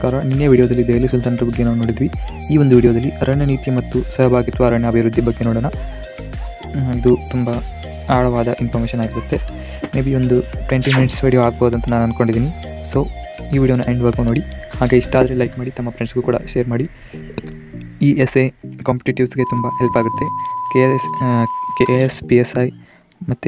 ನಮಸ್ಕಾರ. ನಿನ್ನೆ ವಿಡಿಯೋದಲ್ಲಿ ದೆಹಲಿ ಸುಲ್ತಾನರ ಬಗ್ಗೆ ನಾವು ನೋಡಿದ್ವಿ. ಈ ಒಂದು ವಿಡಿಯೋದಲ್ಲಿ ಅರಣ್ಯ ನೀತಿ ಮತ್ತು ಸಹಭಾಗಿತ್ವ ಅರಣ್ಯ ಅಭಿವೃದ್ಧಿ ಬಗ್ಗೆ ನೋಡೋಣ. ಇದು ತುಂಬ ಆಳವಾದ ಇನ್ಫಾರ್ಮೇಷನ್ ಆಗಿರುತ್ತೆ. ಮೇ ಬಿ ಒಂದು 20 ಮಿನಿಟ್ಸ್ ವಿಡಿಯೋ ಆಗ್ಬೋದು ಅಂತ ನಾನು ಅಂದ್ಕೊಂಡಿದ್ದೀನಿ. ಸೊ ಈ ವಿಡಿಯೋನ ಎಂಡ್ವರೆಗೂ ನೋಡಿ. ಹಾಗೆ ಇಷ್ಟ ಆದರೆ ಲೈಕ್ ಮಾಡಿ, ತಮ್ಮ ಫ್ರೆಂಡ್ಸ್ಗೂ ಕೂಡ ಶೇರ್ ಮಾಡಿ. ಈ ಎಸ್ಎ ಕಾಂಪಿಟೇಟಿವ್ಸ್ಗೆ ತುಂಬ ಹೆಲ್ಪ್ ಆಗುತ್ತೆ. KS PSI ಮತ್ತು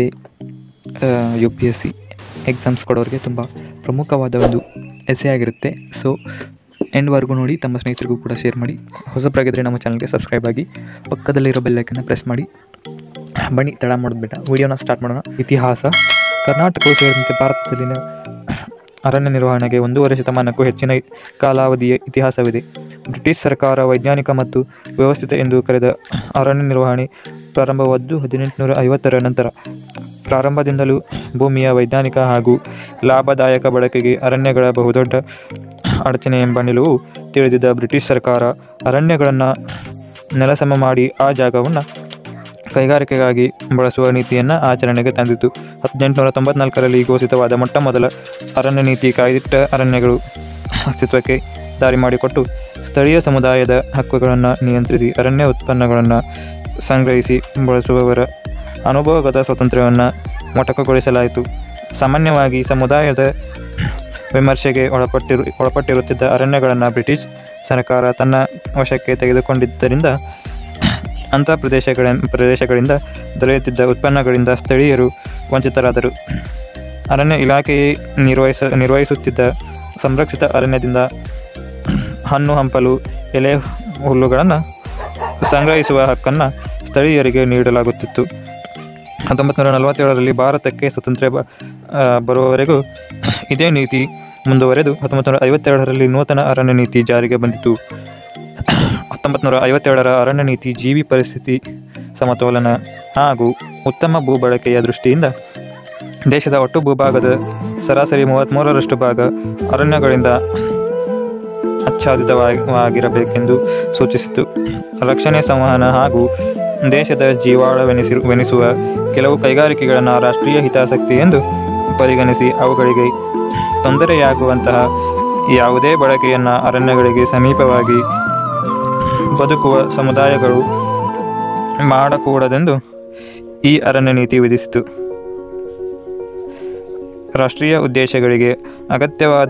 UPSC ಎಕ್ಸಾಮ್ಸ್ ಕೊಡೋರಿಗೆ ತುಂಬ ಪ್ರಮುಖವಾದ ಒಂದು ಎಸ್ಸೆ ಆಗಿರುತ್ತೆ. ಸೊ ಎಂಡ್ವರೆಗೂ ನೋಡಿ, ತಮ್ಮ ಸ್ನೇಹಿತರಿಗೂ ಕೂಡ ಶೇರ್ ಮಾಡಿ. ಹೊಸಬರಾಗಿದ್ದರೆ ನಮ್ಮ ಚಾನಲ್ಗೆ ಸಬ್ಸ್ಕ್ರೈಬ್ ಆಗಿ, ಪಕ್ಕದಲ್ಲಿರೋ ಬೆಲ್ಲೈಕನ್ನ ಪ್ರೆಸ್ ಮಾಡಿ. ಬನ್ನಿ, ತಡ ಮಾಡೋದು ಬೇಡ, ವಿಡಿಯೋನ ಸ್ಟಾರ್ಟ್ ಮಾಡೋಣ. ಇತಿಹಾಸ. ಕರ್ನಾಟಕವು ಸೇರಿದಂತೆ ಭಾರತದಲ್ಲಿನ ಅರಣ್ಯ ನಿರ್ವಹಣೆಗೆ 1.5 ಶತಮಾನಕ್ಕೂ ಹೆಚ್ಚಿನ ಕಾಲಾವಧಿಯ ಇತಿಹಾಸವಿದೆ. ಬ್ರಿಟಿಷ್ ಸರ್ಕಾರ ವೈಜ್ಞಾನಿಕ ಮತ್ತು ವ್ಯವಸ್ಥಿತ ಎಂದು ಕರೆದ ಅರಣ್ಯ ನಿರ್ವಹಣೆ ಪ್ರಾರಂಭವಾದ್ದು 1850ರ ನಂತರ. ಪ್ರಾರಂಭದಿಂದಲೂ ಭೂಮಿಯ ವೈಜ್ಞಾನಿಕ ಹಾಗೂ ಲಾಭದಾಯಕ ಬಳಕೆಗೆ ಅರಣ್ಯಗಳ ಬಹುದೊಡ್ಡ ಅಡಚಣೆ ಎಂಬ ನಿಲುವು ತಿಳಿದಿದ್ದ ಬ್ರಿಟಿಷ್ ಸರ್ಕಾರ ಅರಣ್ಯಗಳನ್ನು ನೆಲಸಮ ಮಾಡಿ ಆ ಜಾಗವನ್ನು ಕೈಗಾರಿಕೆಗಾಗಿ ಬಳಸುವ ನೀತಿಯನ್ನು ಆಚರಣೆಗೆ ತಂದಿತು. 1894ರಲ್ಲಿ ಘೋಷಿತವಾದ ಮೊಟ್ಟಮೊದಲ ಅರಣ್ಯ ನೀತಿ ಕಾಯ್ದಿಟ್ಟ ಅರಣ್ಯಗಳು ಅಸ್ತಿತ್ವಕ್ಕೆ ದಾರಿ ಮಾಡಿಕೊಟ್ಟು ಸ್ಥಳೀಯ ಸಮುದಾಯದ ಹಕ್ಕುಗಳನ್ನು ನಿಯಂತ್ರಿಸಿ ಅರಣ್ಯ ಉತ್ಪನ್ನಗಳನ್ನು ಸಂಗ್ರಹಿಸಿ ಬಳಸುವವರ ಅನುಭವಗತ ಸ್ವಾತಂತ್ರ್ಯವನ್ನು ಮೊಟಕುಗೊಳಿಸಲಾಯಿತು. ಸಾಮಾನ್ಯವಾಗಿ ಸಮುದಾಯದ ವಿಮರ್ಶೆಗೆ ಒಳಪಟ್ಟಿರುತ್ತಿದ್ದ ಅರಣ್ಯಗಳನ್ನು ಬ್ರಿಟಿಷ್ ಸರ್ಕಾರ ತನ್ನ ವಶಕ್ಕೆ ತೆಗೆದುಕೊಂಡಿದ್ದರಿಂದ ಅಂಥ ಪ್ರದೇಶಗಳಿಂದ ದೊರೆಯುತ್ತಿದ್ದ ಉತ್ಪನ್ನಗಳಿಂದ ಸ್ಥಳೀಯರು ವಂಚಿತರಾದರು. ಅರಣ್ಯ ಇಲಾಖೆಯೇ ನಿರ್ವಹಿಸುತ್ತಿದ್ದ ಸಂರಕ್ಷಿತ ಅರಣ್ಯದಿಂದ ಹಣ್ಣು ಹಂಪಲು, ಎಲೆ ಹುಲ್ಲುಗಳನ್ನು ಸಂಗ್ರಹಿಸುವ ಹಕ್ಕನ್ನು ಸ್ಥಳೀಯರಿಗೆ ನೀಡಲಾಗುತ್ತಿತ್ತು. 1947ರಲ್ಲಿ ಭಾರತಕ್ಕೆ ಸ್ವಾತಂತ್ರ್ಯ ಬರುವವರೆಗೂ ಇದೇ ನೀತಿ ಮುಂದುವರೆದು 1952ರಲ್ಲಿ ನೂತನ ಅರಣ್ಯ ನೀತಿ ಜಾರಿಗೆ ಬಂದಿತು. 1957ರ ಅರಣ್ಯ ನೀತಿ ಜೀವಿ ಪರಿಸ್ಥಿತಿ ಸಮತೋಲನ ಹಾಗೂ ಉತ್ತಮ ಭೂ ಬಳಕೆಯ ದೃಷ್ಟಿಯಿಂದ ದೇಶದ ಒಟ್ಟು ಭೂಭಾಗದ ಸರಾಸರಿ 33ರಷ್ಟು ಭಾಗ ಅರಣ್ಯಗಳಿಂದ ಆಚ್ಛಾದಿತವಾಗಿರಬೇಕೆಂದು ಸೂಚಿಸಿತು. ರಕ್ಷಣೆ, ಸಂವಹನ ಹಾಗೂ ದೇಶದ ಜೀವಾಳವೆನಿಸುವ ಕೆಲವು ಕೈಗಾರಿಕೆಗಳನ್ನು ರಾಷ್ಟ್ರೀಯ ಹಿತಾಸಕ್ತಿ ಎಂದು ಪರಿಗಣಿಸಿ ಅವುಗಳಿಗೆ ತೊಂದರೆಯಾಗುವಂತಹ ಯಾವುದೇ ಬಳಕೆಯನ್ನು ಅರಣ್ಯಗಳಿಗೆ ಸಮೀಪವಾಗಿ ಬದುಕುವ ಸಮುದಾಯಗಳು ಮಾಡಕೂಡದೆಂದು ಈ ಅರಣ್ಯ ನೀತಿ ವಿಧಿಸಿತು. ರಾಷ್ಟ್ರೀಯ ಉದ್ದೇಶಗಳಿಗೆ ಅಗತ್ಯವಾದ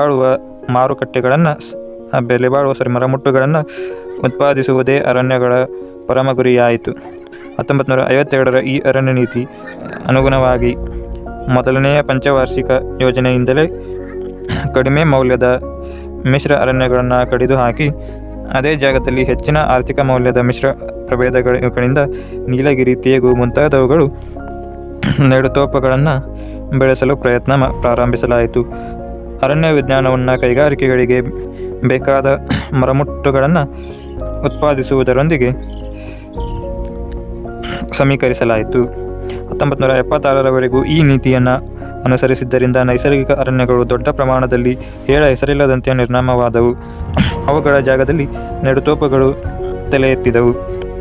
ಮರಮುಟ್ಟುಗಳನ್ನು ಉತ್ಪಾದಿಸುವುದೇ ಅರಣ್ಯಗಳ ಪರಮ ಗುರಿಯಾಯಿತು. 1952ರ ಈ ಅರಣ್ಯ ನೀತಿ ಅನುಗುಣವಾಗಿ ಮೊದಲನೆಯ ಪಂಚವಾರ್ಷಿಕ ಯೋಜನೆಯಿಂದಲೇ ಕಡಿಮೆ ಮೌಲ್ಯದ ಮಿಶ್ರ ಅರಣ್ಯಗಳನ್ನು ಕಡಿದು ಹಾಕಿ ಅದೇ ಜಾಗದಲ್ಲಿ ಹೆಚ್ಚಿನ ಆರ್ಥಿಕ ಮೌಲ್ಯದ ಮಿಶ್ರ ಪ್ರಭೇದಗಳಿಂದ ನೀಲಗಿರಿ, ತೇಗು ಮುಂತಾದವುಗಳು ನೆಡುತೋಪುಗಳನ್ನು ಬೆಳೆಸಲು ಪ್ರಾರಂಭಿಸಲಾಯಿತು. ಅರಣ್ಯ ವಿಜ್ಞಾನವನ್ನು ಕೈಗಾರಿಕೆಗಳಿಗೆ ಬೇಕಾದ ಮರಮುಟ್ಟುಗಳನ್ನು ಉತ್ಪಾದಿಸುವುದರೊಂದಿಗೆ ಸಮೀಕರಿಸಲಾಯಿತು. 1976ರವರೆಗೂ ಈ ನೀತಿಯನ್ನು ಅನುಸರಿಸಿದ್ದರಿಂದ ನೈಸರ್ಗಿಕ ಅರಣ್ಯಗಳು ದೊಡ್ಡ ಪ್ರಮಾಣದಲ್ಲಿ ಹೆಸರಿಲ್ಲದಂತೆ ನಿರ್ನಾಮವಾದವು. ಅವುಗಳ ಜಾಗದಲ್ಲಿ ನೆಡುತೋಪುಗಳು ತಲೆ ಎತ್ತಿದವು.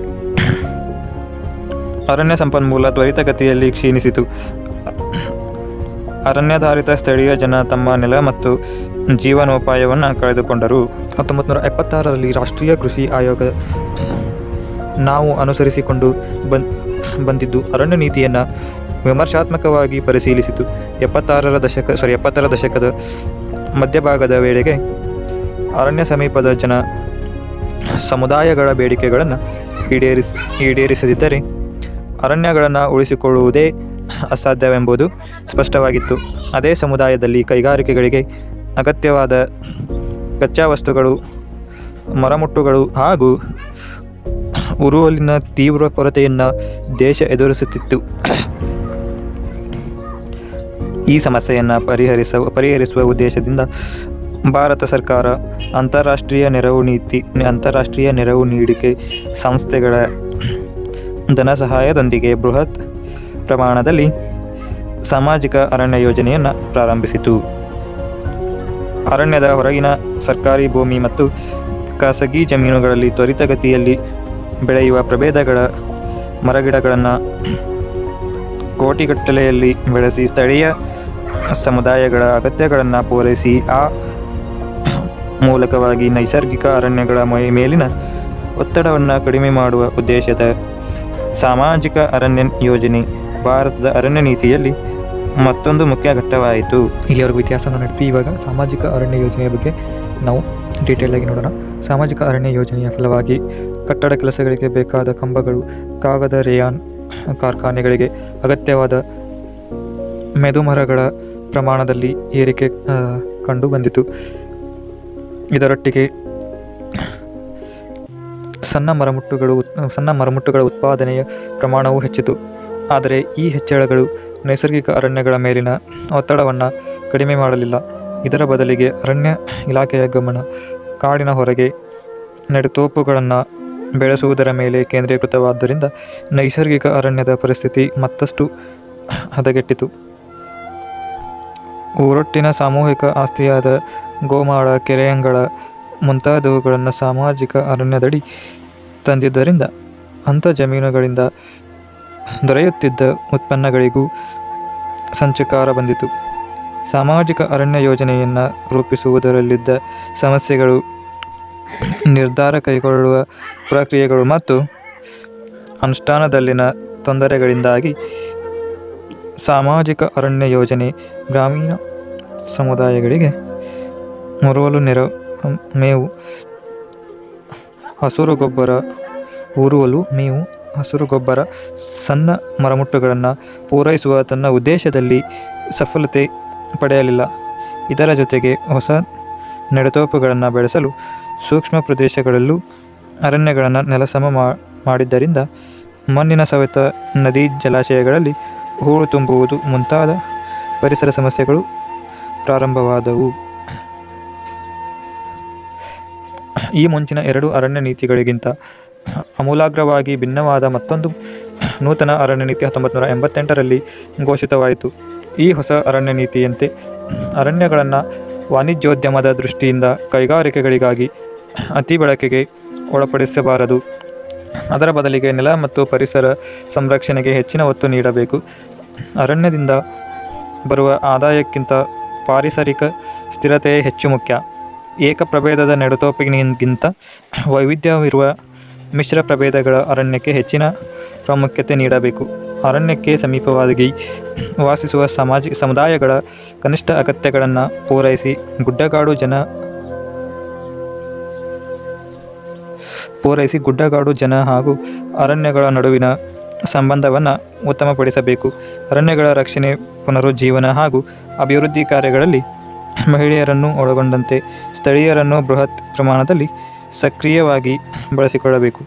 ಅರಣ್ಯ ಸಂಪನ್ಮೂಲ ತ್ವರಿತಗತಿಯಲ್ಲಿ ಕ್ಷೀಣಿಸಿತು. ಅರಣ್ಯಾಧಾರಿತ ಸ್ಥಳೀಯ ಜನ ತಮ್ಮ ನೆಲ ಮತ್ತು ಜೀವನೋಪಾಯವನ್ನು ಕಳೆದುಕೊಂಡರು. 1976ರಲ್ಲಿ ರಾಷ್ಟ್ರೀಯ ಕೃಷಿ ಆಯೋಗ ನಾವು ಅನುಸರಿಸಿಕೊಂಡು ಬಂದಿದ್ದು ಅರಣ್ಯ ನೀತಿಯನ್ನು ವಿಮರ್ಶಾತ್ಮಕವಾಗಿ ಪರಿಶೀಲಿಸಿತು. 70ರ ದಶಕದ ಮಧ್ಯಭಾಗದ ವೇಳೆಗೆ ಅರಣ್ಯ ಸಮೀಪದ ಸಮುದಾಯಗಳ ಬೇಡಿಕೆಗಳನ್ನು ಈಡೇರಿಸದಿದ್ದರೆ ಅರಣ್ಯಗಳನ್ನು ಉಳಿಸಿಕೊಳ್ಳುವುದೇ ಅಸಾಧ್ಯವೆಂಬುದು ಸ್ಪಷ್ಟವಾಗಿತ್ತು. ಅದೇ ಸಮುದಾಯದಲ್ಲಿ ಕೈಗಾರಿಕೆಗಳಿಗೆ ಅಗತ್ಯವಾದ ಕಚ್ಚಾ ವಸ್ತುಗಳು, ಮರಮುಟ್ಟುಗಳು ಹಾಗೂ ಉರುವಲಿನ ತೀವ್ರ ಕೊರತೆಯನ್ನು ದೇಶ ಎದುರಿಸುತ್ತಿತ್ತು. ಈ ಸಮಸ್ಯೆಯನ್ನು ಪರಿಹರಿಸುವ ಉದ್ದೇಶದಿಂದ ಭಾರತ ಸರ್ಕಾರ ಅಂತಾರಾಷ್ಟ್ರೀಯ ನೆರವು ನೀಡಿಕೆ ಸಂಸ್ಥೆಗಳ ಧನ ಸಹಾಯದೊಂದಿಗೆ ಬೃಹತ್ ಪ್ರಮಾಣದಲ್ಲಿ ಸಾಮಾಜಿಕ ಅರಣ್ಯ ಯೋಜನೆಯನ್ನು ಪ್ರಾರಂಭಿಸಿತು. ಅರಣ್ಯದ ಹೊರಗಿನ ಸರ್ಕಾರಿ ಭೂಮಿ ಮತ್ತು ಖಾಸಗಿ ಜಮೀನುಗಳಲ್ಲಿ ತ್ವರಿತಗತಿಯಲ್ಲಿ ಬೆಳೆಯುವ ಪ್ರಭೇದಗಳ ಮರಗಿಡಗಳನ್ನು ಕೋಟಿಗಟ್ಟಲೆಯಲ್ಲಿ ಬೆಳೆಸಿ ಸ್ಥಳೀಯ ಸಮುದಾಯಗಳ ಅಗತ್ಯಗಳನ್ನು ಪೂರೈಸಿ ಆ ಮೂಲಕವಾಗಿ ನೈಸರ್ಗಿಕ ಅರಣ್ಯಗಳ ಮೇಲಿನ ಒತ್ತಡವನ್ನು ಕಡಿಮೆ ಮಾಡುವ ಉದ್ದೇಶದ ಸಾಮಾಜಿಕ ಅರಣ್ಯ ಯೋಜನೆ ಭಾರತದ ಅರಣ್ಯ ನೀತಿಯಲ್ಲಿ ಮತ್ತೊಂದು ಮುಖ್ಯ ಘಟ್ಟವಾಯಿತು. ಇಲ್ಲಿವರೆಗೂ ಇತಿಹಾಸವನ್ನು ನಡೆಸಿ ಇವಾಗ ಸಾಮಾಜಿಕ ಅರಣ್ಯ ಯೋಜನೆಯ ಬಗ್ಗೆ ನಾವು ಡೀಟೇಲ್ ಆಗಿ ನೋಡೋಣ. ಸಾಮಾಜಿಕ ಅರಣ್ಯ ಯೋಜನೆಯ ಫಲವಾಗಿ ಕಟ್ಟಡ ಕೆಲಸಗಳಿಗೆ ಬೇಕಾದ ಕಂಬಗಳು, ಕಾಗದ ರೇಯಾನ್ ಕಾರ್ಖಾನೆಗಳಿಗೆ ಅಗತ್ಯವಾದ ಮೆದುಮರಗಳ ಪ್ರಮಾಣದಲ್ಲಿ ಏರಿಕೆ ಕಂಡು ಬಂದಿತು. ಇದರೊಟ್ಟಿಗೆ ಸಣ್ಣ ಮರಮುಟ್ಟುಗಳ ಉತ್ಪಾದನೆಯ ಪ್ರಮಾಣವೂ ಹೆಚ್ಚಿತು. ಆದರೆ ಈ ಹೆಚ್ಚಳಗಳು ನೈಸರ್ಗಿಕ ಅರಣ್ಯಗಳ ಮೇಲಿನ ಒತ್ತಡವನ್ನು ಕಡಿಮೆ ಮಾಡಲಿಲ್ಲ. ಇದರ ಬದಲಿಗೆ ಅರಣ್ಯ ಇಲಾಖೆಯ ಗಮನ ಕಾಡಿನ ಹೊರಗೆ ನೆಡುತೋಪುಗಳನ್ನು ಬೆಳೆಸುವುದರ ಮೇಲೆ ಕೇಂದ್ರೀಕೃತವಾದ್ದರಿಂದ ನೈಸರ್ಗಿಕ ಅರಣ್ಯದ ಪರಿಸ್ಥಿತಿ ಮತ್ತಷ್ಟು ಹದಗೆಟ್ಟಿತು. ಊರೊಟ್ಟಿನ ಸಾಮೂಹಿಕ ಆಸ್ತಿಯಾದ ಗೋಮಾಳ, ಕೆರೆಯಂಗಳ ಮುಂತಾದವುಗಳನ್ನು ಸಾಮಾಜಿಕ ಅರಣ್ಯದಡಿ ತಂದಿದ್ದರಿಂದ ಅಂಥ ಜಮೀನುಗಳಿಂದ ದೊರೆಯುತ್ತಿದ್ದ ಉತ್ಪನ್ನಗಳಿಗೂ ಸಂಚಕಾರ ಬಂದಿತು. ಸಾಮಾಜಿಕ ಅರಣ್ಯ ಯೋಜನೆಯನ್ನು ರೂಪಿಸುವುದರಲ್ಲಿದ್ದ ಸಮಸ್ಯೆಗಳು, ನಿರ್ಧಾರ ಕೈಗೊಳ್ಳುವ ಪ್ರಕ್ರಿಯೆಗಳು ಮತ್ತು ಅನುಷ್ಠಾನದಲ್ಲಿನ ತೊಂದರೆಗಳಿಂದಾಗಿ ಸಾಮಾಜಿಕ ಅರಣ್ಯ ಯೋಜನೆ ಗ್ರಾಮೀಣ ಸಮುದಾಯಗಳಿಗೆ ಮೇವು, ಹಸುರು ಗೊಬ್ಬರ, ಸಣ್ಣ ಮರಮುಟ್ಟುಗಳನ್ನು ಪೂರೈಸುವ ತನ್ನ ಉದ್ದೇಶದಲ್ಲಿ ಸಫಲತೆ ಪಡೆಯಲಿಲ್ಲ. ಇದರ ಜೊತೆಗೆ ಹೊಸ ನೆಡುತೋಪುಗಳನ್ನು ಬೆಳೆಸಲು ಸೂಕ್ಷ್ಮ ಪ್ರದೇಶಗಳಲ್ಲೂ ಅರಣ್ಯಗಳನ್ನು ನೆಲಸಮ ಮಾಡಿದ್ದರಿಂದ ಮಣ್ಣಿನ ಸವೆತ, ನದಿ ಜಲಾಶಯಗಳಲ್ಲಿ ಹೂಳು ತುಂಬುವುದು ಮುಂತಾದ ಪರಿಸರ ಸಮಸ್ಯೆಗಳು ಪ್ರಾರಂಭವಾದವು. ಈ ಮುಂಚಿನ 2 ಅರಣ್ಯ ನೀತಿಗಳಿಗಿಂತ ಆಮೂಲಾಗ್ರವಾಗಿ ಭಿನ್ನವಾದ ಮತ್ತೊಂದು ನೂತನ ಅರಣ್ಯ ನೀತಿ 1988ರಲ್ಲಿ ಘೋಷಿತವಾಯಿತು. ಈ ಹೊಸ ಅರಣ್ಯ ನೀತಿಯಂತೆ ಅರಣ್ಯಗಳನ್ನು ವಾಣಿಜ್ಯೋದ್ಯಮದ ದೃಷ್ಟಿಯಿಂದ ಕೈಗಾರಿಕೆಗಳಿಗಾಗಿ ಅತಿ ಬಳಕೆಗೆ ಒಳಪಡಿಸಬಾರದು. ಅದರ ಬದಲಿಗೆ ನೆಲ ಮತ್ತು ಪರಿಸರ ಸಂರಕ್ಷಣೆಗೆ ಹೆಚ್ಚಿನ ಒತ್ತು ನೀಡಬೇಕು. ಅರಣ್ಯದಿಂದ ಬರುವ ಆದಾಯಕ್ಕಿಂತ ಪಾರಿಸರಿಕ ಸ್ಥಿರತೆಯೇ ಹೆಚ್ಚು ಮುಖ್ಯ. ಏಕ ಪ್ರಭೇದದ ನೆಡುತೋಪಿಗಿಂತ ವೈವಿಧ್ಯವಿರುವ ಮಿಶ್ರ ಪ್ರಭೇದಗಳ ಅರಣ್ಯಕ್ಕೆ ಹೆಚ್ಚಿನ ಪ್ರಾಮುಖ್ಯತೆ ನೀಡಬೇಕು. ಅರಣ್ಯಕ್ಕೆ ಸಮೀಪವಾಗಿ ವಾಸಿಸುವ ಸಮುದಾಯಗಳ ಕನಿಷ್ಠ ಅಗತ್ಯಗಳನ್ನು ಪೂರೈಸಿ ಗುಡ್ಡಗಾಡು ಜನ ಹಾಗೂ ಅರಣ್ಯಗಳ ನಡುವಿನ ಸಂಬಂಧವನ್ನು ಉತ್ತಮಪಡಿಸಬೇಕು. ಅರಣ್ಯಗಳ ರಕ್ಷಣೆ, ಪುನರುಜ್ಜೀವನ ಹಾಗೂ ಅಭಿವೃದ್ಧಿ ಕಾರ್ಯಗಳಲ್ಲಿ ಮಹಿಳೆಯರನ್ನು ಒಳಗೊಂಡಂತೆ ಸ್ಥಳೀಯರನ್ನು ಬೃಹತ್ ಪ್ರಮಾಣದಲ್ಲಿ ಸಕ್ರಿಯವಾಗಿ ಬಳಸಿಕೊಳ್ಳಬೇಕು.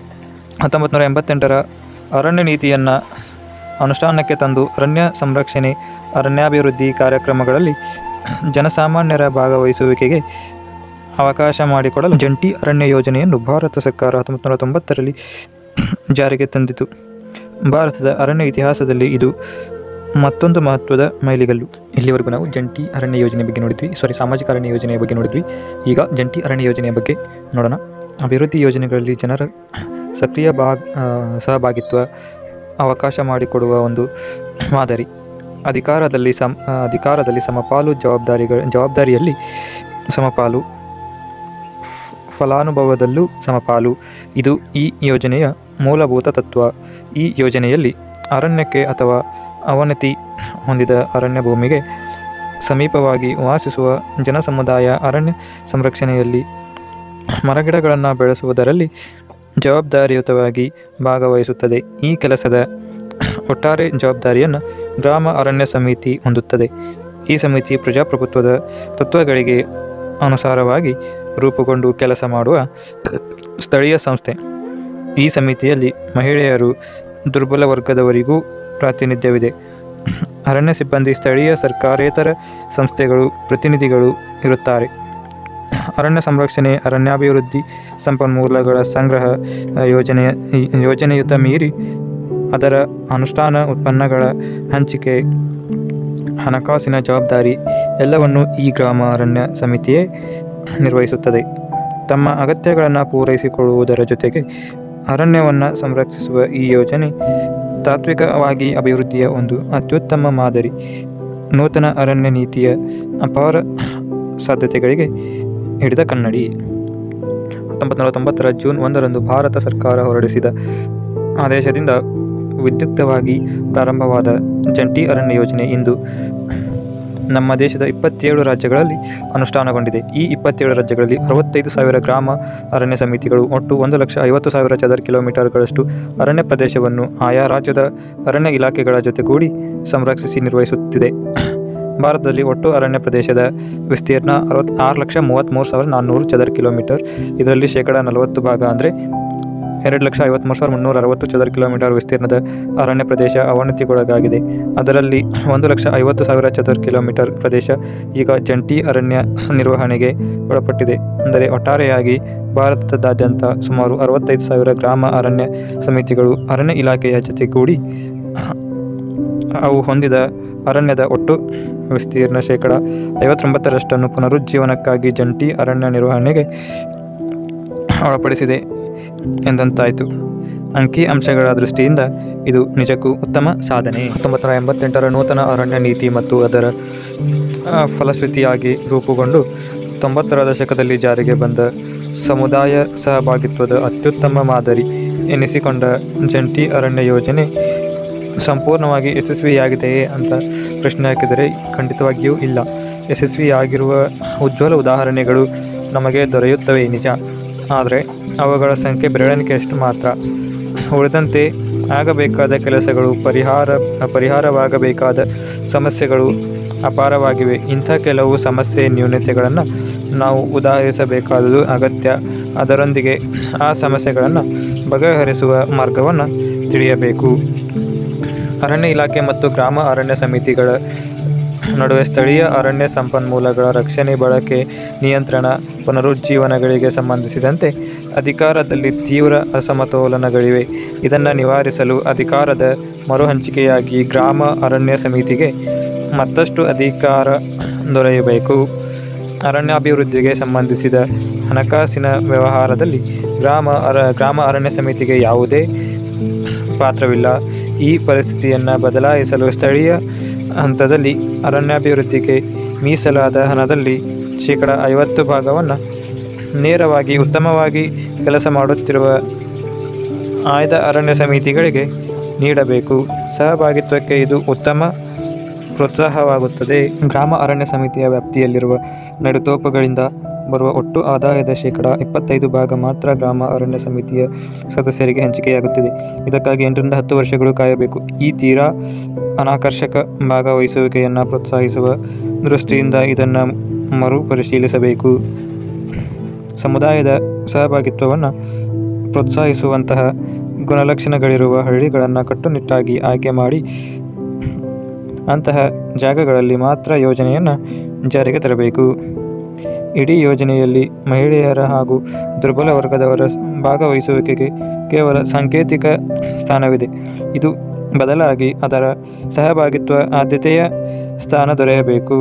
1988ರ ಅರಣ್ಯ ನೀತಿಯನ್ನು ಅನುಷ್ಠಾನಕ್ಕೆ ತಂದು ಅರಣ್ಯ ಸಂರಕ್ಷಣೆ, ಅರಣ್ಯಾಭಿವೃದ್ಧಿ ಕಾರ್ಯಕ್ರಮಗಳಲ್ಲಿ ಜನಸಾಮಾನ್ಯರ ಭಾಗವಹಿಸುವಿಕೆಗೆ ಅವಕಾಶ ಮಾಡಿಕೊಡಲು ಜಂಟಿ ಅರಣ್ಯ ಯೋಜನೆಯನ್ನು ಭಾರತ ಸರ್ಕಾರ 1990ರಲ್ಲಿ ಜಾರಿಗೆ ತಂದಿತು. ಭಾರತದ ಅರಣ್ಯ ಇತಿಹಾಸದಲ್ಲಿ ಇದು ಮತ್ತೊಂದು ಮಹತ್ವದ ಮೈಲಿಗಲ್ಲು. ಇಲ್ಲಿವರೆಗೂ ನಾವು ಜಂಟಿ ಅರಣ್ಯ ಯೋಜನೆ ಬಗ್ಗೆ ನೋಡಿದ್ವಿ, ಸಾಮಾಜಿಕ ಅರಣ್ಯ ಯೋಜನೆಯ ಬಗ್ಗೆ ನೋಡಿದ್ವಿ. ಈಗ ಜಂಟಿ ಅರಣ್ಯ ಯೋಜನೆಯ ಬಗ್ಗೆ ನೋಡೋಣ. ಅಭಿವೃದ್ಧಿ ಯೋಜನೆಗಳಲ್ಲಿ ಜನರ ಸಕ್ರಿಯ ಸಹಭಾಗಿತ್ವ ಅವಕಾಶ ಮಾಡಿಕೊಡುವ ಒಂದು ಮಾದರಿ. ಅಧಿಕಾರದಲ್ಲಿ ಸಮಪಾಲು, ಜವಾಬ್ದಾರಿಯಲ್ಲಿ ಸಮಪಾಲು, ಫಲಾನುಭವದಲ್ಲೂ ಸಮಪಾಲು. ಇದು ಈ ಯೋಜನೆಯ ಮೂಲಭೂತ ತತ್ವ. ಈ ಯೋಜನೆಯಲ್ಲಿ ಅರಣ್ಯಕ್ಕೆ ಅಥವಾ ಅವನತಿ ಹೊಂದಿದ ಅರಣ್ಯ ಭೂಮಿಗೆ ಸಮೀಪವಾಗಿ ವಾಸಿಸುವ ಜನಸಮುದಾಯ ಅರಣ್ಯ ಸಂರಕ್ಷಣೆಯಲ್ಲಿ ಮರಗಿಡಗಳನ್ನು ಬೆಳೆಸುವುದರಲ್ಲಿ ಜವಾಬ್ದಾರಿಯುತವಾಗಿ ಭಾಗವಹಿಸುತ್ತದೆ. ಈ ಕೆಲಸದ ಒಟ್ಟಾರೆ ಜವಾಬ್ದಾರಿಯನ್ನು ಗ್ರಾಮ ಅರಣ್ಯ ಸಮಿತಿ ಹೊಂದುತ್ತದೆ. ಈ ಸಮಿತಿ ಪ್ರಜಾಪ್ರಭುತ್ವದ ತತ್ವಗಳಿಗೆ ಅನುಸಾರವಾಗಿ ರೂಪುಗೊಂಡು ಕೆಲಸ ಮಾಡುವ ಸ್ಥಳೀಯ ಸಂಸ್ಥೆ. ಈ ಸಮಿತಿಯಲ್ಲಿ ಮಹಿಳೆಯರು, ದುರ್ಬಲ ವರ್ಗದವರಿಗೂ ಪ್ರಾತಿನಿಧ್ಯವಿದೆ. ಅರಣ್ಯ ಸಿಬ್ಬಂದಿ, ಸ್ಥಳೀಯ ಸರ್ಕಾರೇತರ ಸಂಸ್ಥೆಗಳು ಪ್ರತಿನಿಧಿಗಳು ಇರುತ್ತಾರೆ. ಅರಣ್ಯ ಸಂರಕ್ಷಣೆ, ಅರಣ್ಯಾಭಿವೃದ್ಧಿ, ಸಂಪನ್ಮೂಲಗಳ ಸಂಗ್ರಹ, ಯೋಜನೆಯುತ ಮೀರಿ ಅದರ ಅನುಷ್ಠಾನ, ಉತ್ಪನ್ನಗಳ ಹಂಚಿಕೆ, ಹಣಕಾಸಿನ ಜವಾಬ್ದಾರಿ ಎಲ್ಲವನ್ನೂ ಈ ಗ್ರಾಮ ಅರಣ್ಯ ಸಮಿತಿಯೇ ನಿರ್ವಹಿಸುತ್ತದೆ. ತಮ್ಮ ಅಗತ್ಯಗಳನ್ನು ಪೂರೈಸಿಕೊಳ್ಳುವುದರ ಜೊತೆಗೆ ಅರಣ್ಯವನ್ನು ಸಂರಕ್ಷಿಸುವ ಈ ಯೋಜನೆ ತಾತ್ವಿಕವಾಗಿ ಅಭಿವೃದ್ಧಿಯ ಒಂದು ಅತ್ಯುತ್ತಮ ಮಾದರಿ. ನೂತನ ಅರಣ್ಯ ನೀತಿಯ ಅಪಾರ ಸಾಧ್ಯತೆಗಳಿಗೆ ಹಿಡಿದ ಕನ್ನಡಿ. 1990 ಜೂನ್ 1 ಭಾರತ ಸರ್ಕಾರ ಹೊರಡಿಸಿದ ಆದೇಶದಿಂದ ವಿದ್ಯುಕ್ತವಾಗಿ ಪ್ರಾರಂಭವಾದ ಜಂಟಿ ಅರಣ್ಯ ಯೋಜನೆ ಇಂದು ನಮ್ಮ ದೇಶದ 27 ರಾಜ್ಯಗಳಲ್ಲಿ ಅನುಷ್ಠಾನಗೊಂಡಿದೆ. ಈ 27 ರಾಜ್ಯಗಳಲ್ಲಿ 65,000 ಗ್ರಾಮ ಅರಣ್ಯ ಸಮಿತಿಗಳು ಒಟ್ಟು 1,50,000 ಚದರ ಕಿಲೋಮೀಟರ್ಗಳಷ್ಟು ಅರಣ್ಯ ಪ್ರದೇಶವನ್ನು ಆಯಾ ರಾಜ್ಯದ ಅರಣ್ಯ ಇಲಾಖೆಗಳ ಜೊತೆಗೂಡಿ ಸಂರಕ್ಷಿಸಿ ನಿರ್ವಹಿಸುತ್ತಿದೆ. ಭಾರತದಲ್ಲಿ ಒಟ್ಟು ಅರಣ್ಯ ಪ್ರದೇಶದ ವಿಸ್ತೀರ್ಣ 6,33,400 ಚದರ ಕಿಲೋಮೀಟರ್. ಇದರಲ್ಲಿ 40% ಅಂದರೆ 2,53,360 ಚದರ ಕಿಲೋಮೀಟರ್ ವಿಸ್ತೀರ್ಣದ ಅರಣ್ಯ ಪ್ರದೇಶ ಅವನತಿಗೊಳಗಾಗಿದೆ. ಅದರಲ್ಲಿ 1,50,000 ಚದರ ಕಿಲೋಮೀಟರ್ ಪ್ರದೇಶ ಈಗ ಜಂಟಿ ಅರಣ್ಯ ನಿರ್ವಹಣೆಗೆ ಒಳಪಟ್ಟಿದೆ. ಅಂದರೆ ಒಟ್ಟಾರೆಯಾಗಿ ಭಾರತದಾದ್ಯಂತ ಸುಮಾರು 65,000 ಗ್ರಾಮ ಅರಣ್ಯ ಸಮಿತಿಗಳು ಅರಣ್ಯ ಇಲಾಖೆಯ ಜೊತೆಗೂಡಿ ಅವು ಹೊಂದಿದ ಅರಣ್ಯದ ಒಟ್ಟು ವಿಸ್ತೀರ್ಣ 59% ಪುನರುಜ್ಜೀವನಕ್ಕಾಗಿ ಜಂಟಿ ಅರಣ್ಯ ನಿರ್ವಹಣೆಗೆ ಒಳಪಡಿಸಿದೆ ಎಂದಂತಾಯಿತು. ಅಂಕಿ ಅಂಶಗಳ ದೃಷ್ಟಿಯಿಂದ ಇದು ನಿಜಕ್ಕೂ ಉತ್ತಮ ಸಾಧನೆ. 1988 ನೂತನ ಅರಣ್ಯ ನೀತಿ ಮತ್ತು ಅದರ ಫಲಶ್ರುತಿಯಾಗಿ ರೂಪುಗೊಂಡು 90ರ ದಶಕದಲ್ಲಿ ಜಾರಿಗೆ ಬಂದ ಸಮುದಾಯ ಸಹಭಾಗಿತ್ವದ ಅತ್ಯುತ್ತಮ ಮಾದರಿ ಎನಿಸಿಕೊಂಡ ಜಂಟಿ ಅರಣ್ಯ ಯೋಜನೆ ಸಂಪೂರ್ಣವಾಗಿ ಯಶಸ್ವಿಯಾಗಿದೆಯೇ ಅಂತ ಪ್ರಶ್ನೆ ಹಾಕಿದರೆ ಖಂಡಿತವಾಗಿಯೂ ಇಲ್ಲ. ಯಶಸ್ವಿಯಾಗಿರುವ ಉಜ್ವಲ ಉದಾಹರಣೆಗಳು ನಮಗೆ ದೊರೆಯುತ್ತವೆ ನಿಜ, ಆದರೆ ಅವುಗಳ ಸಂಖ್ಯೆ ಬೆರಳೆಣಿಕೆಯಷ್ಟು ಮಾತ್ರ. ಉಳಿದಂತೆ ಆಗಬೇಕಾದ ಕೆಲಸಗಳು, ಪರಿಹಾರವಾಗಬೇಕಾದ ಸಮಸ್ಯೆಗಳು ಅಪಾರವಾಗಿವೆ. ಇಂಥ ಕೆಲವು ಸಮಸ್ಯೆ ನ್ಯೂನತೆಗಳನ್ನು ನಾವು ಉದಾಹರಿಸಬೇಕಾದುದು ಅಗತ್ಯ. ಅದರೊಂದಿಗೆ ಆ ಸಮಸ್ಯೆಗಳನ್ನು ಬಗೆಹರಿಸುವ ಮಾರ್ಗವನ್ನು ತಿಳಿಯಬೇಕು. ಅರಣ್ಯ ಇಲಾಖೆ ಮತ್ತು ಗ್ರಾಮ ಅರಣ್ಯ ಸಮಿತಿಗಳ ನಡುವೆ ಸ್ಥಳೀಯ ಅರಣ್ಯ ಸಂಪನ್ಮೂಲಗಳ ರಕ್ಷಣೆ, ಬಳಕೆ, ನಿಯಂತ್ರಣ, ಪುನರುಜ್ಜೀವನಗಳಿಗೆ ಸಂಬಂಧಿಸಿದಂತೆ ಅಧಿಕಾರದಲ್ಲಿ ತೀವ್ರ ಅಸಮತೋಲನಗಳಿವೆ. ಇದನ್ನು ನಿವಾರಿಸಲು ಅಧಿಕಾರದ ಮರುಹಂಚಿಕೆಯಾಗಿ ಗ್ರಾಮ ಅರಣ್ಯ ಸಮಿತಿಗೆ ಮತ್ತಷ್ಟು ಅಧಿಕಾರ ದೊರೆಯಬೇಕು. ಅರಣ್ಯಾಭಿವೃದ್ಧಿಗೆ ಸಂಬಂಧಿಸಿದ ಹಣಕಾಸಿನ ವ್ಯವಹಾರದಲ್ಲಿ ಗ್ರಾಮ ಅರಣ್ಯ ಸಮಿತಿಗೆ ಯಾವುದೇ ಪಾತ್ರವಿಲ್ಲ. ಈ ಪರಿಸ್ಥಿತಿಯನ್ನು ಬದಲಾಯಿಸಲು ಸ್ಥಳೀಯ ಹಂತದಲ್ಲಿ ಅರಣ್ಯಾಭಿವೃದ್ಧಿಗೆ ಮೀಸಲಾದ ಹಣದಲ್ಲಿ 50% ನೇರವಾಗಿ ಉತ್ತಮವಾಗಿ ಕೆಲಸ ಮಾಡುತ್ತಿರುವ ಆಯ್ದ ಅರಣ್ಯ ಸಮಿತಿಗಳಿಗೆ ನೀಡಬೇಕು. ಸಹಭಾಗಿತ್ವಕ್ಕೆ ಇದು ಉತ್ತಮ ಪ್ರೋತ್ಸಾಹವಾಗುತ್ತದೆ. ಗ್ರಾಮ ಅರಣ್ಯ ಸಮಿತಿಯ ವ್ಯಾಪ್ತಿಯಲ್ಲಿರುವ ನೆಡುತೋಪುಗಳಿಂದ ಬರುವ ಒಟ್ಟು ಆದಾಯದ 25% ಮಾತ್ರ ಗ್ರಾಮ ಅರಣ್ಯ ಸಮಿತಿಯ ಸದಸ್ಯರಿಗೆ ಹಂಚಿಕೆಯಾಗುತ್ತಿದೆ. ಇದಕ್ಕಾಗಿ 8ರಿಂದ 10 ವರ್ಷಗಳು ಕಾಯಬೇಕು. ಈ ತೀರಾ ಅನಾಕರ್ಷಕ ಭಾಗವಹಿಸುವಿಕೆಯನ್ನು ಪ್ರೋತ್ಸಾಹಿಸುವ ದೃಷ್ಟಿಯಿಂದ ಇದನ್ನು ಮರುಪರಿಶೀಲಿಸಬೇಕು. ಸಮುದಾಯದ ಸಹಭಾಗಿತ್ವವನ್ನು ಪ್ರೋತ್ಸಾಹಿಸುವಂತಹ ಗುಣಲಕ್ಷಣಗಳಿರುವ ಹಳ್ಳಿಗಳನ್ನು ಕಟ್ಟುನಿಟ್ಟಾಗಿ ಆಯ್ಕೆ ಮಾಡಿ ಅಂತಹ ಜಾಗಗಳಲ್ಲಿ ಮಾತ್ರ ಯೋಜನೆಯನ್ನು ಜಾರಿಗೆ ತರಬೇಕು. ಇಡೀ ಯೋಜನೆಯಲ್ಲಿ ಮಹಿಳೆಯರ ಹಾಗೂ ದುರ್ಬಲ ವರ್ಗದವರ ಭಾಗವಹಿಸುವಿಕೆಗೆ ಕೇವಲ ಸಾಂಕೇತಿಕ ಸ್ಥಾನವಿದೆ. ಇದು ಬದಲಾಗಿ ಅದರ ಸಹಭಾಗಿತ್ವ ಆದ್ಯತೆಯ ಸ್ಥಾನ ದೊರೆಯಬೇಕು.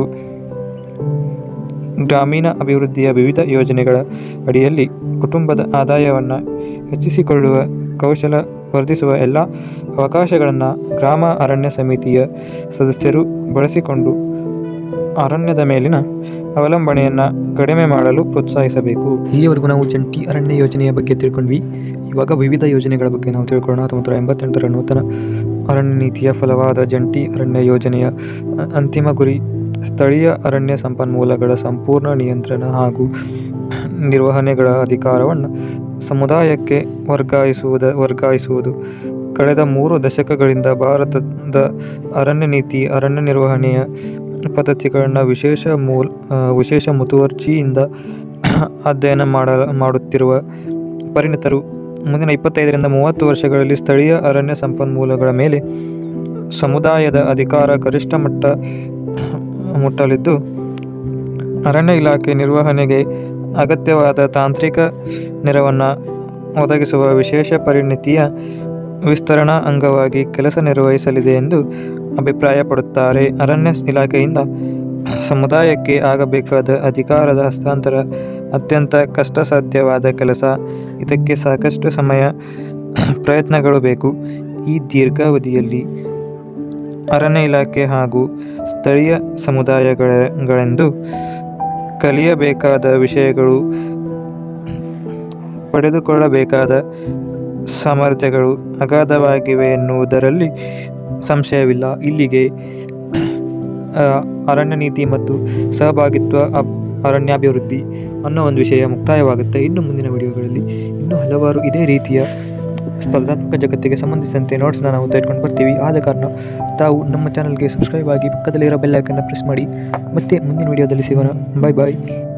ಗ್ರಾಮೀಣ ಅಭಿವೃದ್ಧಿಯ ವಿವಿಧ ಯೋಜನೆಗಳ ಅಡಿಯಲ್ಲಿ ಕುಟುಂಬದ ಆದಾಯವನ್ನು ಹೆಚ್ಚಿಸಿಕೊಳ್ಳುವ ಕೌಶಲ ವರ್ಧಿಸುವ ಎಲ್ಲ ಅವಕಾಶಗಳನ್ನು ಗ್ರಾಮ ಅರಣ್ಯ ಸಮಿತಿಯ ಸದಸ್ಯರು ಬಳಸಿಕೊಂಡು ಅರಣ್ಯದ ಮೇಲಿನ ಅವಲಂಬನೆಯನ್ನು ಕಡಿಮೆ ಮಾಡಲು ಪ್ರೋತ್ಸಾಹಿಸಬೇಕು. ಇಲ್ಲಿವರೆಗೂ ನಾವು ಜಂಟಿ ಅರಣ್ಯ ಯೋಜನೆಯ ಬಗ್ಗೆ ತಿಳ್ಕೊಂಡ್ವಿ. ಇವಾಗ ವಿವಿಧ ಯೋಜನೆಗಳ ಬಗ್ಗೆ ನಾವು ತಿಳ್ಕೊಳ್ಳೋಣ. 1988 ನೂತನ ಅರಣ್ಯ ನೀತಿಯ ಫಲವಾದ ಜಂಟಿ ಅರಣ್ಯ ಯೋಜನೆಯ ಅಂತಿಮ ಗುರಿ ಸ್ಥಳೀಯ ಅರಣ್ಯ ಸಂಪನ್ಮೂಲಗಳ ಸಂಪೂರ್ಣ ನಿಯಂತ್ರಣ ಹಾಗೂ ನಿರ್ವಹಣೆಗಳ ಅಧಿಕಾರವನ್ನು ಸಮುದಾಯಕ್ಕೆ ವರ್ಗಾಯಿಸುವುದು. ಕಳೆದ 3 ದಶಕಗಳಿಂದ ಭಾರತದ ಅರಣ್ಯ ನೀತಿ, ಅರಣ್ಯ ನಿರ್ವಹಣೆಯ ಪದ್ಧತಿಗಳನ್ನು ವಿಶೇಷ ಮುತುವರ್ಜಿಯಿಂದ ಅಧ್ಯಯನ ಮಾಡುತ್ತಿರುವ ಪರಿಣಿತರು ಮುಂದಿನ 25ರಿಂದ 30 ವರ್ಷಗಳಲ್ಲಿ ಸ್ಥಳೀಯ ಅರಣ್ಯ ಸಂಪನ್ಮೂಲಗಳ ಮೇಲೆ ಸಮುದಾಯದ ಅಧಿಕಾರ ಗರಿಷ್ಠ ಮುಟ್ಟಲಿದ್ದು, ಅರಣ್ಯ ಇಲಾಖೆ ನಿರ್ವಹಣೆಗೆ ಅಗತ್ಯವಾದ ತಾಂತ್ರಿಕ ನೆರವನ್ನು ಒದಗಿಸುವ ವಿಶೇಷ ಪರಿಣಿತಿಯ ವಿಸ್ತರಣಾ ಅಂಗವಾಗಿ ಕೆಲಸ ನಿರ್ವಹಿಸಲಿದೆ ಎಂದು ಅಭಿಪ್ರಾಯಪಡುತ್ತಾರೆ. ಅರಣ್ಯ ಇಲಾಖೆಯಿಂದ ಸಮುದಾಯಕ್ಕೆ ಆಗಬೇಕಾದ ಅಧಿಕಾರದ ಹಸ್ತಾಂತರ ಅತ್ಯಂತ ಕಷ್ಟಸಾಧ್ಯವಾದ ಕೆಲಸ. ಇದಕ್ಕೆ ಸಾಕಷ್ಟು ಸಮಯ, ಪ್ರಯತ್ನಗಳು ಬೇಕು. ಈ ದೀರ್ಘಾವಧಿಯಲ್ಲಿ ಅರಣ್ಯ ಇಲಾಖೆ ಹಾಗೂ ಸ್ಥಳೀಯ ಸಮುದಾಯಗಳೆಂದು ಕಲಿಯಬೇಕಾದ ವಿಷಯಗಳು, ಪಡೆದುಕೊಳ್ಳಬೇಕಾದ ಸಾಮರ್ಥ್ಯಗಳು ಅಗಾಧವಾಗಿವೆ ಎನ್ನುವುದರಲ್ಲಿ ಸಂಶಯವಿಲ್ಲ. ಇಲ್ಲಿಗೆ ಅರಣ್ಯ ನೀತಿ ಮತ್ತು ಸಹಭಾಗಿತ್ವ ಅರಣ್ಯಾಭಿವೃದ್ಧಿ ಅನ್ನೋ ಒಂದು ವಿಷಯ ಮುಕ್ತಾಯವಾಗುತ್ತೆ. ಇನ್ನು ಮುಂದಿನ ವಿಡಿಯೋಗಳಲ್ಲಿ ಇನ್ನೂ ಹಲವಾರು ಇದೇ ರೀತಿಯ ಸ್ಪರ್ಧಾತ್ಮಕ ಜಗತ್ತಿಗೆ ಸಂಬಂಧಿಸಿದಂತೆ ನೋಟ್ಸ್ನ ನಾವು ತೆಗೆದುಕೊಂಡು ಬರ್ತೀವಿ. ಆದ ಕಾರಣ ತಾವು ನಮ್ಮ ಚಾನಲ್ಗೆ ಸಬ್ಸ್ಕ್ರೈಬ್ ಆಗಿ ಪಕ್ಕದಲ್ಲಿರೋ ಬೆಲ್ ಐಕನ್ನ ಪ್ರೆಸ್ ಮಾಡಿ. ಮತ್ತೆ ಮುಂದಿನ ವಿಡಿಯೋದಲ್ಲಿ ಸಿಗೋಣ. ಬಾಯ್ ಬಾಯ್.